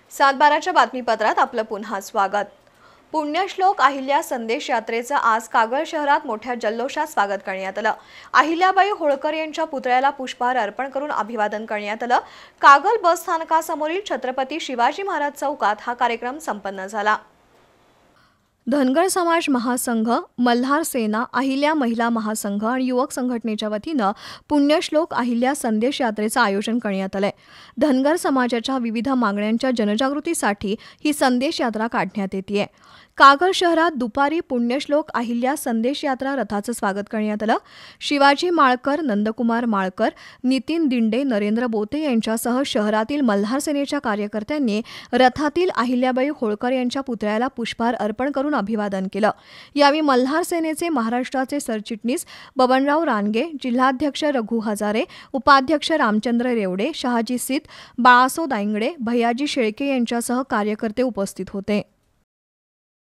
सातबाराच्या बातमीपत्रात आपलं पुन्हा स्वागत। पुण्यश्लोक अहिल्या संदेश यात्रेचं आज कागल शहरात मोठ्या जल्लोषात स्वागत करण्यात आलं। अहिल्याबाई होळकर यांच्या पुतळ्याला पुष्पहार अर्पण करून अभिवादन करण्यात आलं। कागल बस स्थानकासमोरील छत्रपती शिवाजी महाराज चौकात हा कार्यक्रम संपन्न झाला। धनगर समाज महासंघ, मल्हार सेना, अहिल्या महिला महासंघ आणि युवक संघटनेच्या वतीनं पुण्यश्लोक अहिल्या संदेश यात्रेचं आयोजन करण्यात आलंय। धनगर समाजाच्या विविध मागण्यांच्या जनजागृतीसाठी ही संदेश यात्रा काढण्यात येते। कागल शहरात दुपारी पुण्यश्लोक अहिल्या संदेश यात्रा रथाचं स्वागत करण्यात आलं। शिवाजी माळकर, नंदकुमार माळकर, नितीन दिंडे, नरेंद्र बोते यांच्यासह शहरातील मल्हार सेनेच्या कार्यकर्त्यांनी रथातील अहिल्याबाई होळकर यांच्या पुतळ्याला पुष्पहार अर्पण करून अभिवादन केलं। यावेळी मल्हार सेनेचे महाराष्ट्राचे सरचिटणीस बबनराव रानगे, जिल्हाध्यक्ष रघु हजारे, उपाध्यक्ष रामचंद्र रेवडे, शहाजी सीत, बाळासो दांगडे, भैयाजी शेळके यांच्यासह कार्यकर्ते उपस्थित होते।